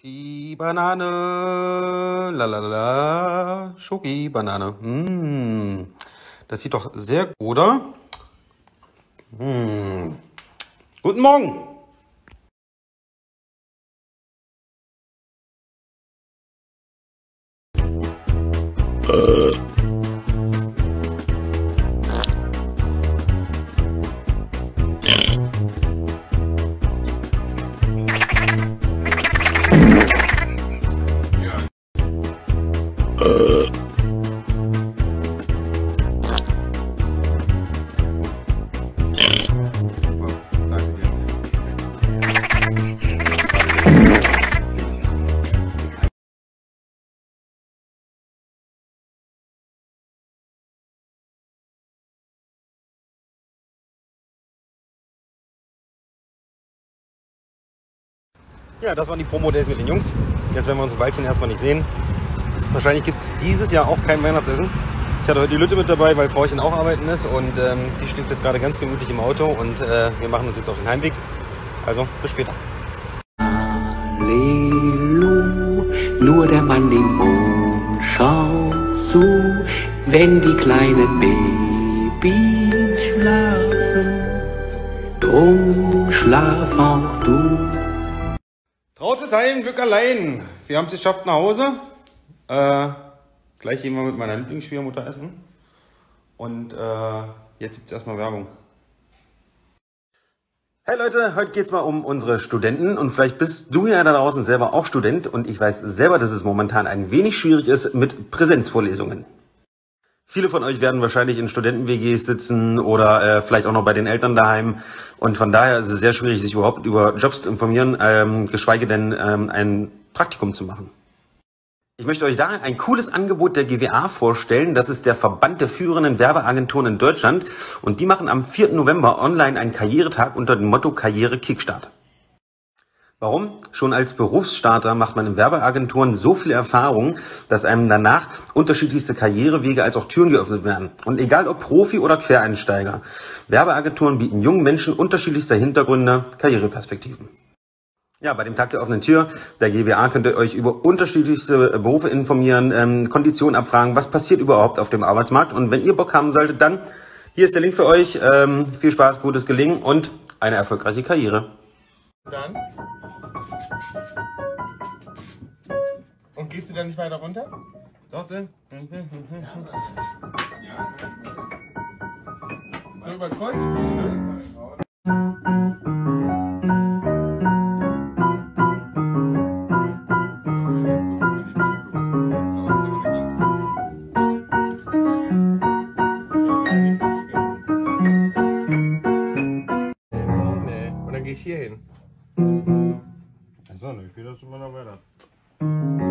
Schoki-Banane, lalalala, Schoki-Banane. Das sieht doch sehr gut, oder? Guten Morgen! Ja, das waren die Promo-Days mit den Jungs. Jetzt werden wir uns ein Weilchen erstmal nicht sehen. Wahrscheinlich gibt es dieses Jahr auch kein Weihnachtsessen. Ich hatte heute die Lütte mit dabei, weil Frauchen auch arbeiten ist und die schläft jetzt gerade ganz gemütlich im Auto und wir machen uns jetzt auf den Heimweg. Also, bis später. Halleluja, nur der Mann im Mond schaut zu, wenn die kleinen Babys schlafen. Drum schlaf auch du. Trautes Heim, Glück allein. Wir haben es geschafft nach Hause. Gleich gehen wir mit meiner Lieblingsschwiegermutter essen. Und jetzt gibt es erstmal Werbung. Hey Leute, heute geht es mal um unsere Studenten. Und vielleicht bist du ja da draußen selber auch Student. Und ich weiß selber, dass es momentan ein wenig schwierig ist mit Präsenzvorlesungen. Viele von euch werden wahrscheinlich in Studenten-WGs sitzen oder vielleicht auch noch bei den Eltern daheim. Und von daher ist es sehr schwierig, sich überhaupt über Jobs zu informieren, geschweige denn ein Praktikum zu machen. Ich möchte euch da ein cooles Angebot der GWA vorstellen. Das ist der Verband der führenden Werbeagenturen in Deutschland. Und die machen am 4. November online einen Karrieretag unter dem Motto Karriere Kickstart. Warum? Schon als Berufsstarter macht man in Werbeagenturen so viel Erfahrung, dass einem danach unterschiedlichste Karrierewege als auch Türen geöffnet werden. Und egal ob Profi oder Quereinsteiger, Werbeagenturen bieten jungen Menschen unterschiedlichster Hintergründe Karriereperspektiven. Ja, bei dem Tag der offenen Tür der GWA könnt ihr euch über unterschiedlichste Berufe informieren, Konditionen abfragen, was passiert überhaupt auf dem Arbeitsmarkt. Und wenn ihr Bock haben solltet, dann hier ist der Link für euch. Viel Spaß, gutes Gelingen und eine erfolgreiche Karriere. Dann. Und gehst du dann nicht weiter runter? Doch, denn. So über Kreuzpunkte. Nee. Und dann gehe ich hier hin. Achso, dann spielst du mal noch weiter.